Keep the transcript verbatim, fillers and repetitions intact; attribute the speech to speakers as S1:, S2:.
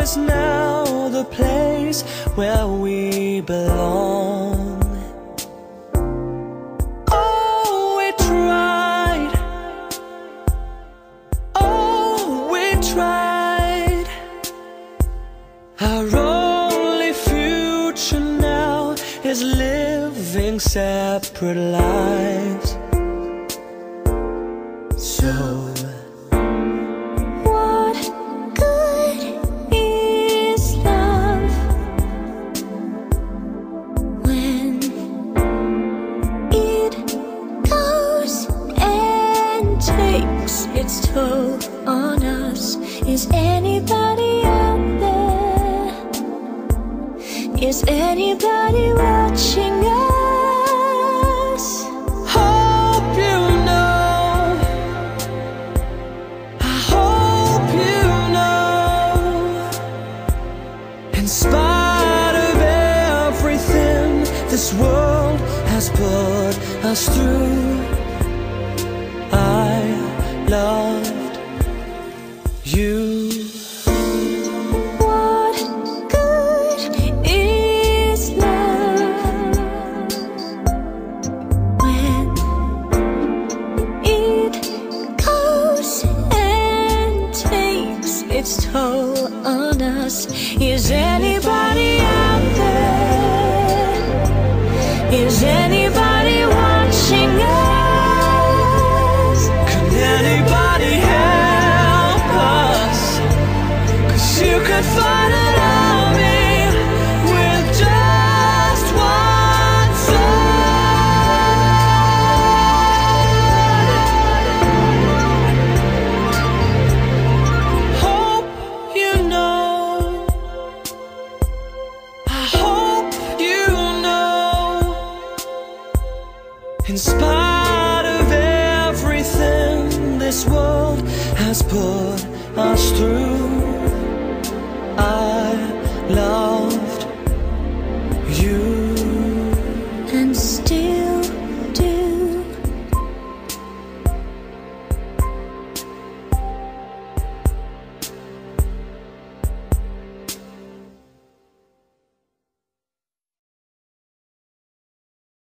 S1: is now the place where we belong. Oh, we tried. Oh, we tried. Our only future now is living separate lives. So
S2: what good is love when it goes and takes its toll on us? Is anybody out there? Is anybody watching us?
S1: hope you know, I hope you know, in spite of everything this world has put us through, I loved you.
S2: What good is love when it goes and takes its toll on us? Is anybody out there? Is anybody watching us?
S1: Can anybody help us? 'Cause you could find an army with just one sword. Hope you know, I hope you know, in spite of everything this world has put us through, I love